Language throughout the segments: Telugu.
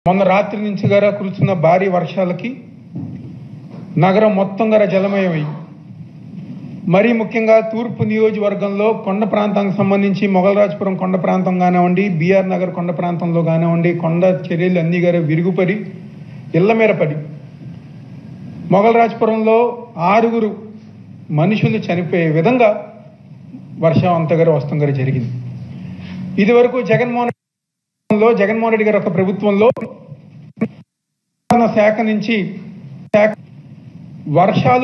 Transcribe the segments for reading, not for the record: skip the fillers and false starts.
మొన్న రాత్రి నుంచి గారా కురుస్తున్న భారీ వర్షాలకి నగరం మొత్తం గారా జలమయమై మరీ ముఖ్యంగా తూర్పు నియోజకవర్గంలో కొండ ప్రాంతానికి సంబంధించి మొగలరాజపురం కొండ ప్రాంతం కానివ్వండి, బీఆర్ నగర్ కొండ ప్రాంతంలో కానివ్వండి, కొండ చర్యలు అన్నీ గారా విరుగుపడి ఇళ్ల మీద పడి మొగలరాజపురంలో 6 మనుషులు చనిపోయే విధంగా వర్షం అంతా గారు వస్తాం గారు జరిగింది. ఇదివరకు జగన్మోహన్ రెడ్డి గారి ఒక ప్రభుత్వంలో శాఖ నుంచి వర్షాలు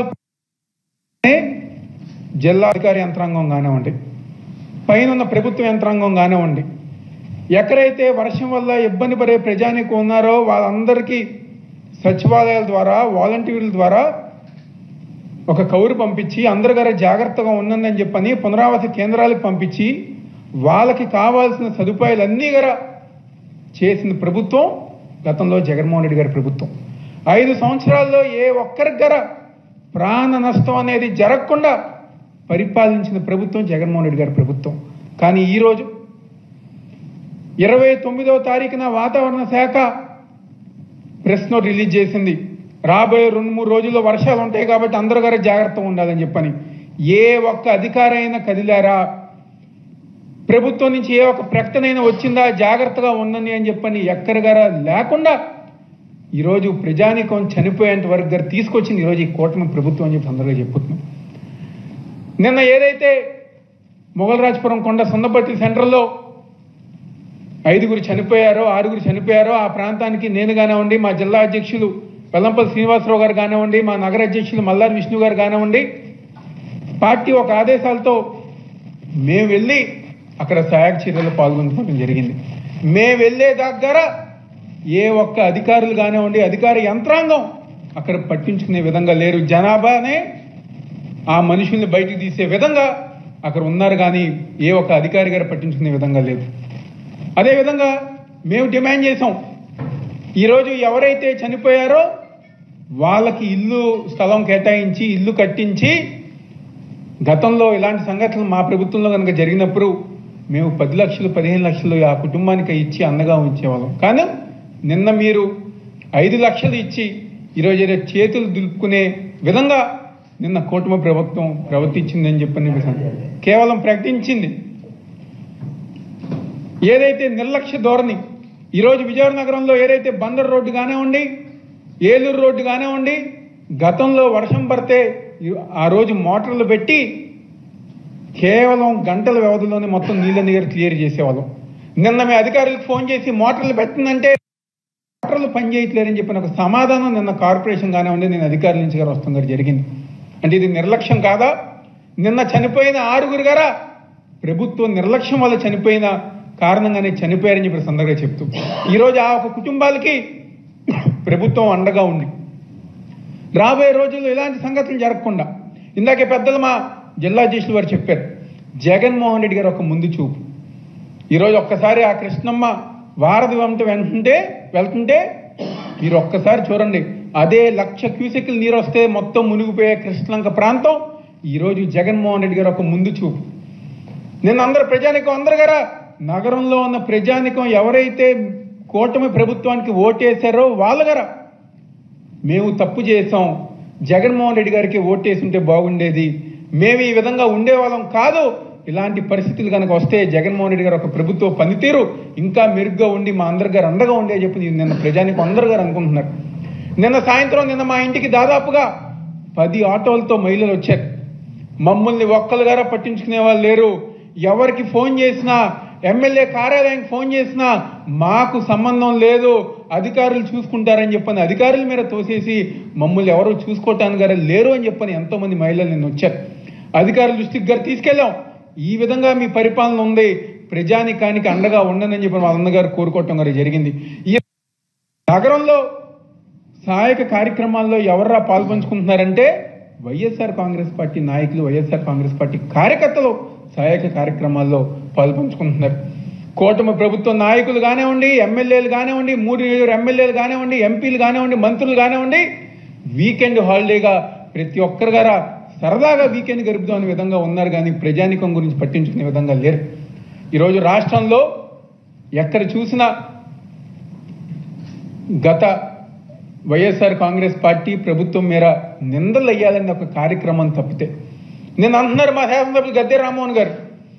జిల్లా అధికారి యంత్రాంగం కానివ్వండి, పైన ఉన్న ప్రభుత్వ యంత్రాంగం కానివ్వండి, ఎక్కడైతే వర్షం వల్ల ఇబ్బంది పడే ప్రజానికి ఉన్నారో వాళ్ళందరికీ సచివాలయాల ద్వారా, వాలంటీర్ల ద్వారా ఒక కౌరు పంపించి అందరు గారు జాగ్రత్తగా ఉందని చెప్పని పునరావాస కేంద్రాలకు పంపించి వాళ్ళకి కావాల్సిన సదుపాయాలన్నీ గారా చేసిన ప్రభుత్వం గతంలో జగన్మోహన్ రెడ్డి గారి ప్రభుత్వం. 5 సంవత్సరాల్లో ఏ ఒక్కరికి గారా ప్రాణ నష్టం అనేది జరగకుండా పరిపాలించిన ప్రభుత్వం జగన్మోహన్ రెడ్డి గారి ప్రభుత్వం. కానీ ఈరోజు 29వ తారీఖున వాతావరణ శాఖ ప్రెస్ నోట్ రిలీజ్ చేసింది. రాబోయే 2-3 రోజుల్లో వర్షాలు ఉంటాయి కాబట్టి అందరూ గారు జాగ్రత్తగా ఉండాలని చెప్పని. ఏ ఒక్క అధికారైనా కదిలారా? ప్రభుత్వం నుంచి ఏ ఒక్క ప్రకటన వచ్చిందా జాగ్రత్తగా ఉందని అని చెప్పని ఎక్కడి గారా లేకుండా ఈరోజు ప్రజానీకం చనిపోయేంత వరకు గారు తీసుకొచ్చింది ఈరోజు ఈ కూటమి ప్రభుత్వం అని చెప్పి అందరిగా చెప్పుతున్నాం. నిన్న ఏదైతే మొగలరాజపురం కొండ సున్నపట్టి సెంటర్లో 5 చనిపోయారో 6 చనిపోయారో ఆ ప్రాంతానికి నేను కానివ్వండి, మా జిల్లా అధ్యక్షులు వెల్లంపల్లి శ్రీనివాసరావు గారు కానివ్వండి, మా నగర అధ్యక్షులు మల్లారి విష్ణు గారు కానివ్వండి, పార్టీ ఒక ఆదేశాలతో మేము వెళ్ళి అక్కడ సహాయక చర్యలు పాల్గొనడం జరిగింది. మేము వెళ్ళే దగ్గర ఏ ఒక్క అధికారులు కానివ్వండి, అధికార యంత్రాంగం అక్కడ పట్టించుకునే విధంగా లేరు. జనాభానే ఆ మనుషుల్ని బయటికి తీసే విధంగా అక్కడ ఉన్నారు కానీ ఏ ఒక్క అధికారి గారు పట్టించుకునే విధంగా లేదు. అదేవిధంగా మేము డిమాండ్ చేసాం, ఈరోజు ఎవరైతే చనిపోయారో వాళ్ళకి ఇల్లు స్థలం కేటాయించి ఇల్లు కట్టించి, గతంలో ఇలాంటి సంఘటనలు మా ప్రభుత్వంలో కనుక జరిగినప్పుడు మేము 10 లక్షలు 15 లక్షలు ఆ కుటుంబానికి ఇచ్చి అండగా ఉంచేవాళ్ళం. కానీ నిన్న మీరు 5 లక్షలు ఇచ్చి ఈరోజు చేతులు దులుపుకునే విధంగా నిన్న కూటమి ప్రభుత్వం ప్రవర్తించిందని చెప్పని కేవలం ప్రకటించింది. ఏదైతే నిర్లక్ష్య ధోరణి ఈరోజు విజయవాడ నగరంలో ఏదైతే బందర్ రోడ్డు కానివ్వండి, ఏలూరు రోడ్డు కానివ్వండి, గతంలో వర్షం పడితే ఆ రోజు మోటార్లు పెట్టి కేవలం గంటల వ్యవధిలోనే మొత్తం నీళ్ళని క్లియర్ చేసేవాళ్ళం. నిన్న మీ అధికారులకు ఫోన్ చేసి మోటార్లు పెట్టిందంటే మోటార్లు పనిచేయట్లేరని చెప్పిన ఒక సమాధానం నిన్న కార్పొరేషన్ కానివ్వండి, నేను అధికారుల నుంచి గారు వస్తాం గారు జరిగింది. అంటే ఇది నిర్లక్ష్యం కాదా? నిన్న చనిపోయిన 6 గారా ప్రభుత్వం నిర్లక్ష్యం వల్ల చనిపోయిన కారణంగానే చనిపోయారని చెప్పి సందర్భంగా చెప్తూ ఈరోజు ఆ ఒక కుటుంబాలకి ప్రభుత్వం అండగా ఉంది. రాబోయే రోజుల్లో ఇలాంటి సంగతులు జరగకుండా ఇందాకే పెద్దలు మా జిల్లా అధ్యక్షులు వారు చెప్పారు, జగన్మోహన్ రెడ్డి గారు ఒక ముందు చూపు. ఈరోజు ఒక్కసారి ఆ కృష్ణమ్మ వారధి వెళ్తుంటే మీరు ఒక్కసారి చూడండి, అదే 1,00,000 క్యూసెక్లు నీరు వస్తే మొత్తం మునిగిపోయే కృష్ణలంక ప్రాంతం ఈరోజు జగన్మోహన్ రెడ్డి గారు ఒక ముందు చూపు. నిన్న అందరు ప్రజానికం అందరు గారా నగరంలో ఉన్న ప్రజానికం ఎవరైతే కూటమి ప్రభుత్వానికి ఓటేశారో వాళ్ళు గారా మేము తప్పు చేసాం, జగన్మోహన్ రెడ్డి గారికి ఓటేసి ఉంటే బాగుండేది, మేము ఈ విధంగా ఉండేవాళ్ళం కాదు, ఇలాంటి పరిస్థితులు కనుక వస్తే జగన్మోహన్ రెడ్డి గారు ఒక ప్రభుత్వ పనితీరు ఇంకా మెరుగ్గా ఉండి మా అందరి గారు అండగా ఉండే చెప్పి నిన్న ప్రజానికి అందరు గారు అనుకుంటున్నారు. నిన్న సాయంత్రం మా ఇంటికి దాదాపుగా 10 ఆటోలతో మహిళలు వచ్చారు. మమ్మల్ని ఒక్కరు గారా పట్టించుకునే వాళ్ళు లేరు. ఎవరికి ఫోన్ చేసినా, ఎమ్మెల్యే కార్యాలయానికి ఫోన్ చేసినా మాకు సంబంధం లేదు, అధికారులు చూసుకుంటారని చెప్పని అధికారుల మీద తోసేసి మమ్మల్ని ఎవరో చూసుకోవటానికి గారు లేరు అని చెప్పని ఎంతోమంది మహిళలు నిన్న వచ్చారు. అధికారుల దృష్టికి గారు తీసుకెళ్ళాం, ఈ విధంగా మీ పరిపాలన ఉంది, ప్రజానికానికి అండగా ఉండనని చెప్పి మా అన్నగారు కోరుకోవటం గారు జరిగింది. ఈ నగరంలో సహాయక కార్యక్రమాల్లో ఎవర్రా పాల్పంచుకుంటున్నారంటే వైఎస్ఆర్ కాంగ్రెస్ పార్టీ నాయకులు, వైఎస్ఆర్ కాంగ్రెస్ పార్టీ కార్యకర్తలు సహాయక కార్యక్రమాల్లో పాల్పంచుకుంటున్నారు. కూటమి ప్రభుత్వ నాయకులు కానివ్వండి, ఎమ్మెల్యేలు కానివ్వండి, 3 ఎమ్మెల్యేలు కానివ్వండి, ఎంపీలు కానివ్వండి, మంత్రులు కానివ్వండి, వీకెండ్ హాలిడేగా ప్రతి ఒక్కరు గారా సరదాగా వీకెండ్ గడుపుదాం అనే విధంగా ఉన్నారు కానీ ప్రజానికం గురించి పట్టించుకునే విధంగా లేరు. ఈరోజు రాష్ట్రంలో ఎక్కడ చూసినా గత వైఎస్ఆర్ కాంగ్రెస్ పార్టీ ప్రభుత్వం మీద నిందలు వేయాలని ఒక కార్యక్రమం తప్పితే నేను అంటున్నారు మా శాసనసభ్యులు గద్దె రామ్మోహన్ గారు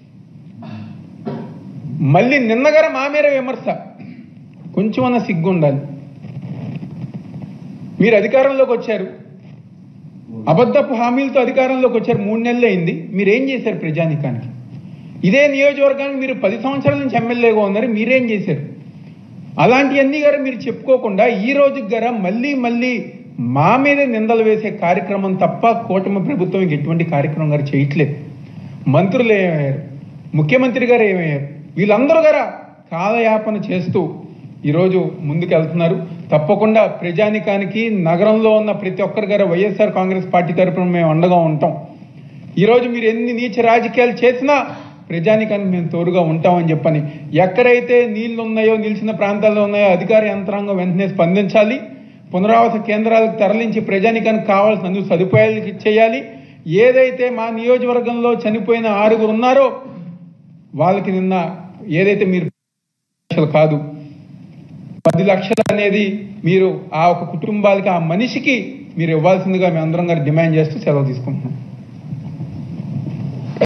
మళ్ళీ నిన్నగారు మా మీద విమర్శ కొంచెమన్నా సిగ్గు ఉండాలి. మీరు అధికారంలోకి వచ్చారు, అబద్ధపు హామీలతో అధికారంలోకి వచ్చారు, 3 నెలలు అయింది. మీరేం చేశారు ప్రజానికానికి? ఇదే నియోజకవర్గానికి మీరు 10 సంవత్సరాల నుంచి ఎమ్మెల్యేగా ఉన్నారు, మీరేం చేశారు? అలాంటివన్నీ గారు మీరు చెప్పుకోకుండా ఈ రోజుకి గారా మళ్ళీ మా మీద నిందలు వేసే కార్యక్రమం తప్ప కూటమి ప్రభుత్వం ఎటువంటి కార్యక్రమం గారు చేయట్లేదు. మంత్రులు ఏమయ్యారు, ముఖ్యమంత్రి గారు ఏమయ్యారు, వీళ్ళందరూ గారా కాలయాపన చేస్తూ ఈరోజు ముందుకు వెళ్తున్నారు. తప్పకుండా ప్రజానికానికి నగరంలో ఉన్న ప్రతి ఒక్కరి గారు వైఎస్ఆర్ కాంగ్రెస్ పార్టీ తరఫున మేము అండగా ఉంటాం. ఈరోజు మీరు ఎన్ని నీచ రాజకీయాలు చేసినా ప్రజానికానికి మేము తోడుగా ఉంటామని చెప్పని, ఎక్కడైతే నీళ్లు ఉన్నాయో, నిలిచిన ప్రాంతాల్లో ఉన్నాయో అధికార యంత్రాంగం వెంటనే స్పందించాలి. పునరావాస కేంద్రాలకు తరలించి ప్రజానికానికి కావాల్సిన అన్ని సదుపాయాలు చేయాలి. ఏదైతే మా నియోజకవర్గంలో చనిపోయిన 6 ఉన్నారో వాళ్ళకి నిన్న ఏదైతే మీరు కాదు 10 లక్షలు అనేది మీరు ఆ ఒక కుటుంబాలకి, ఆ మనిషికి మీరు ఇవ్వాల్సిందిగా మేము అందరం గారు డిమాండ్ చేస్తూ సెలవు తీసుకుంటున్నాం.